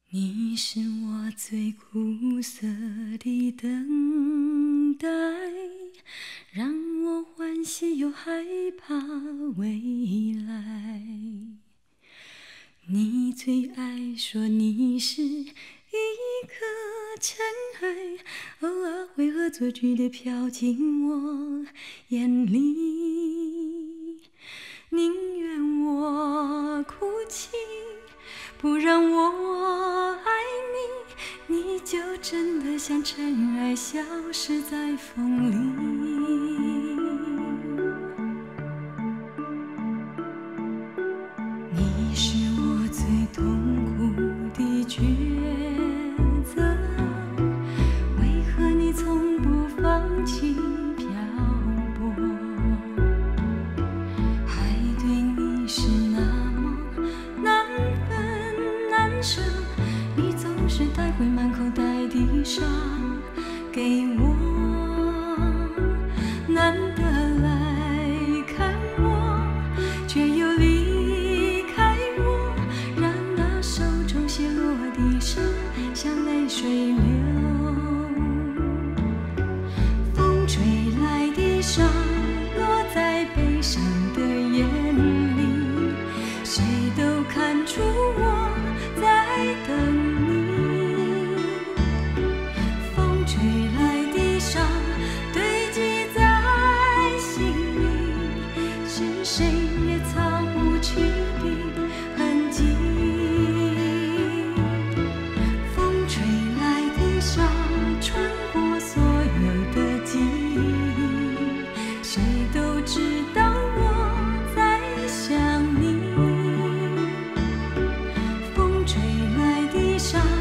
你是我最苦涩的等待，让我欢喜又害怕未来。你最爱说你是一颗尘埃，偶尔会恶作剧地飘进我眼里，宁愿我哭泣，不让我爱你，你就真的像尘埃消失在风里。你是我最痛苦的抉择，为何你从不放弃漂泊？爱对你是那么难分难舍，你总是带回满口袋的伤给我，难得来看我，却又离开我，让那手中写落的伤像泪水流。风吹来的沙落在悲伤的眼里，谁都看出我在等你。风吹来的沙堆积在心里，是谁也擦不去的痕迹。风吹来的沙穿过所有的记忆，谁都知道我在想你。风吹来的沙